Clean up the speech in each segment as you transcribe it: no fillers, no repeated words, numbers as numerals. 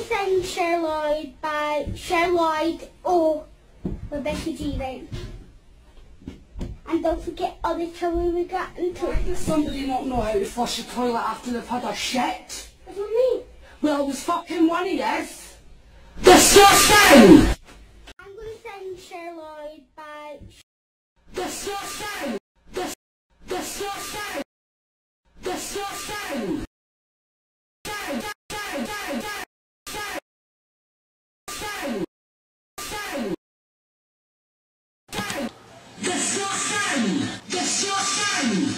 sing Share Lloyd by Share Lloyd or Rebecca G. Then. And don't forget all the trouble we got into. Why does somebody not know how to flush a toilet after they've had a shit? What do you mean? Well, it was fucking one of yous. Disgusting! I'm going to sing Share Lloyd by... Disgusting! Disgusting! Disgusting! Disgusting! Disgusting!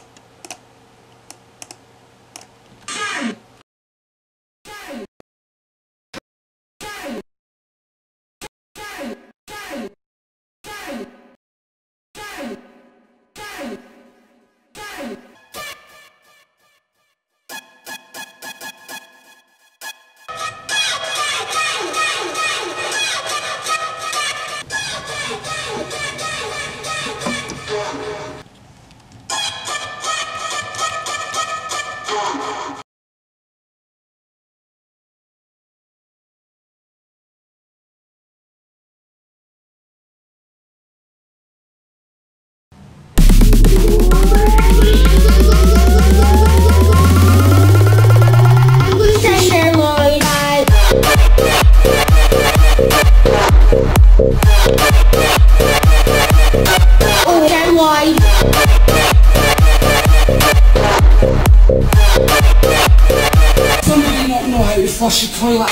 Somebody not know how to flush a toilet.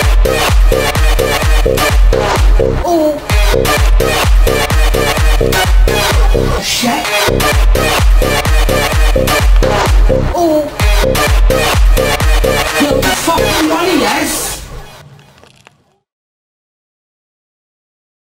Oh. Shit. Oh.